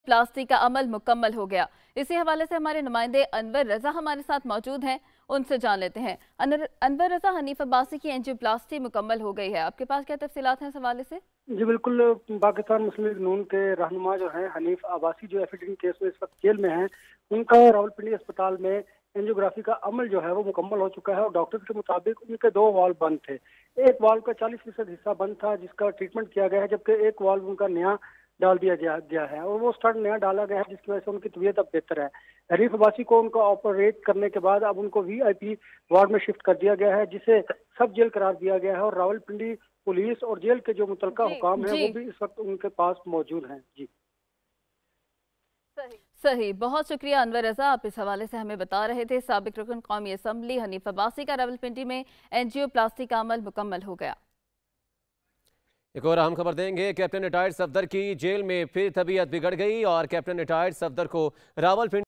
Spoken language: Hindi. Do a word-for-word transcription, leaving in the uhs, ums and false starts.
प्लास्टिक का अमल मुकम्मल हो गया। इसी हवाले से हमारे नुमाइंदे अनवर रजा हमारे साथ मौजूद हैं, उनसे जान लेते हैं। अनवर रजा, हनीफ अब्बासी की एंजियोप्लास्टी मुकम्मल हो गई है, आपके पास क्या तफसीलात हैं इस हवाले से? जी बिल्कुल, पाकिस्तान मुस्लिम लीग नून के रहनुमा जो हैं हनीफ अब्बासी, जो एफिडेविट केस में इस वक्त जेल में हैं, उनका रावलपिंडी अस्पताल में एंजियोग्राफी का अमल जो है वो मुकम्मल हो चुका है और डॉक्टर के मुताबिक उनके दो वाल्व बंद थे। एक वाल्व का चालीस फीसद हिस्सा बंद था जिसका ट्रीटमेंट किया गया है, जबकि एक वाल्व उनका नया डाल दिया गया गया है और वो स्टड नया डाला गया है, जिसकी वजह से उनकी तबीयत अब बेहतर है। हनीफ अब्बासी को उनका ऑपरेट करने के बाद अब उनको वीआईपी वार्ड में शिफ्ट कर दिया गया है, जिसे सब जेल करार दिया गया है और रावलपिंडी पुलिस और जेल के जो मुतलका हुकाम है वो भी इस वक्त उनके पास मौजूद हैं। जी सही सही बहुत शुक्रिया अनवर रजा, आप इस हवाले से हमें बता रहे थे। साबिक रुकन कौमी असम्बली हनीफ अब्बासी का रावलपिंडी में एंजियोप्लास्टी का अमल मुकम्मल हो गया। एक और अहम खबर देंगे। कैप्टन रिटायर्ड सफदर की जेल में फिर तबीयत बिगड़ गई और कैप्टन रिटायर्ड सफदर को रावलपिंडी